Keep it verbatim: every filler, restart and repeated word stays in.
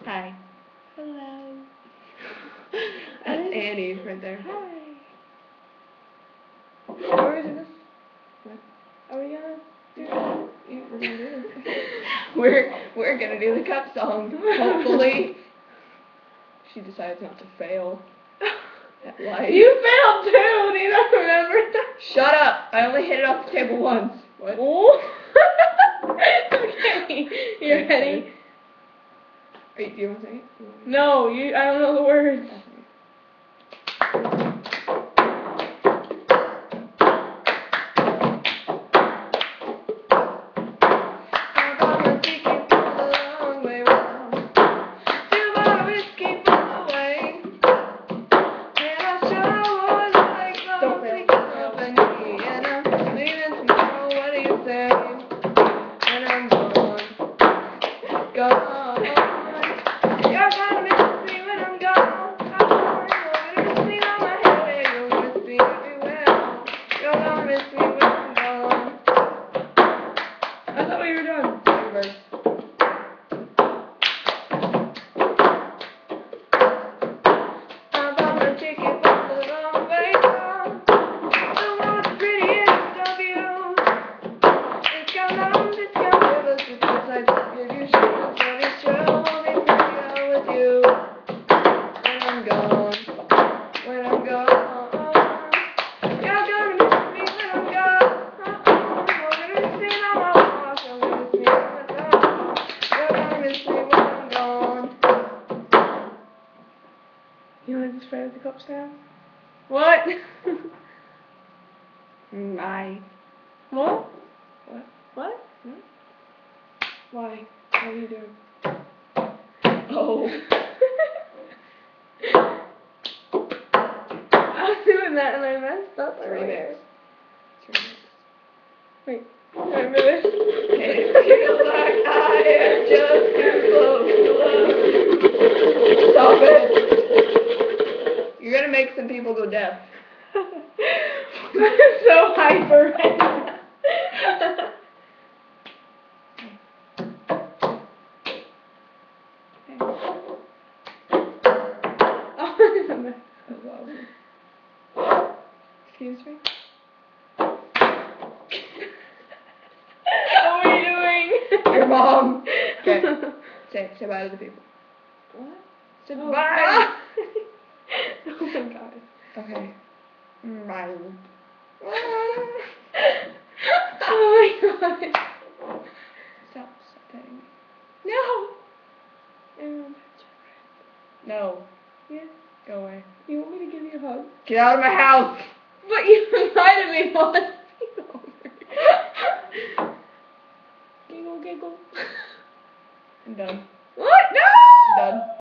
Hi. Hello. That's Annie right there. Hi. Or is this? What? Are we gonna do Yeah, we're gonna do this. we're we're gonna do the cup song. Hopefully, she decides not to fail at life. You failed too. Do you not remember that? Shut up! I only hit it off the table once. What? Oh. Okay. You Okay, ready? Are you, do you want to sing it? You want me to? No, you. I don't know the words. I'll sing it. I thought we were done. Reverse. You want to just write the cups down? What? My. What? What? What? Hmm? Why? What are you doing? Oh. I was doing that and I messed up earlier. Wait. Remember this? It feels like I am just too close to love. Stop it. You're gonna make some people go deaf. I'm so hyper right now. Excuse me? What were you doing? Your mom. Okay. Say, say bye to the people. What? Say Oh. bye. Oh my god. Okay. Bye. Oh my god. Stop, stop petting me. No. Um, No. yeah. Go away. You want me to give you a hug? Get out of my house. But you invited me once. Giggle, giggle. I'm done. What? No! Done.